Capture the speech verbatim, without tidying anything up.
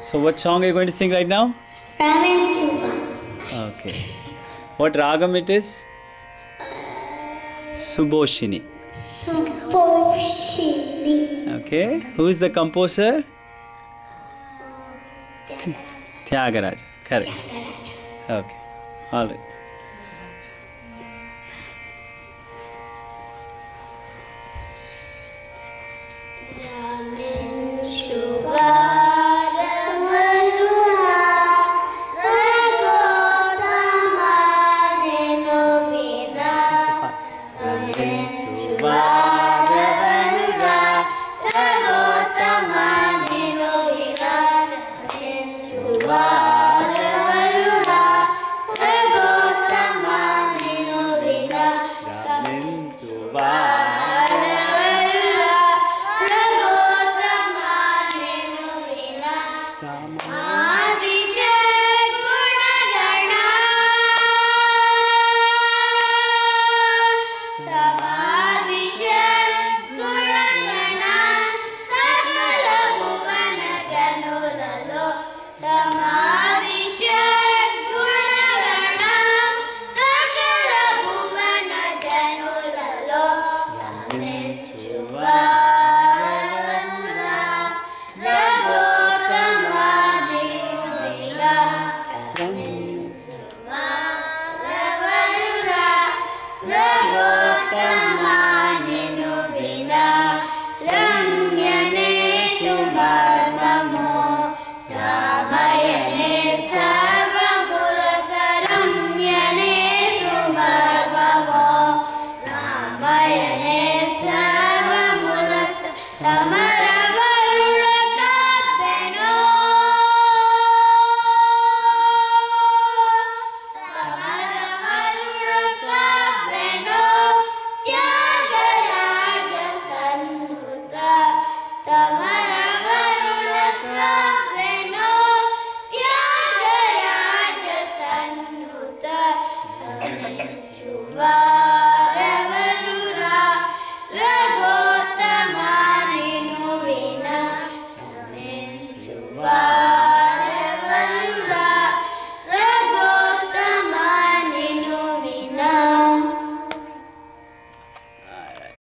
So what song are you going to sing right now? Raminsuva. Okay. What ragam it is? Suboshini. Suboshini. Okay. Who is the composer? Thyagaraja. Thyagaraja. Correct. Thyagaraja. Okay. All right.